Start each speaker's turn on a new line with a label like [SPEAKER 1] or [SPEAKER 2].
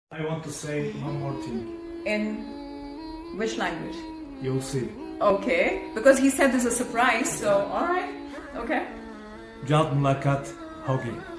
[SPEAKER 1] I want to say one more thing.
[SPEAKER 2] In which language?
[SPEAKER 1] You'll see.
[SPEAKER 2] Okay, because he said this is a surprise, so alright, okay.
[SPEAKER 1] Jalt mulakat hogi.